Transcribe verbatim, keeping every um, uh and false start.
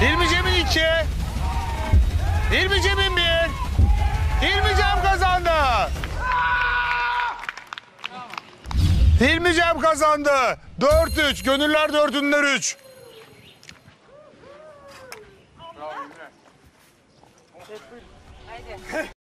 Hilmi Cem'in iki. Hilmi Cem'in bir. Hilmi Cem kazandı. Hilmi Cem kazandı. dört üç. Gönüller dört, ünlüler üç. Haydi.